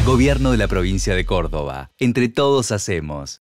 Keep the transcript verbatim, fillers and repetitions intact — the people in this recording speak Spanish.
Gobierno de la provincia de Córdoba. Entre todos hacemos.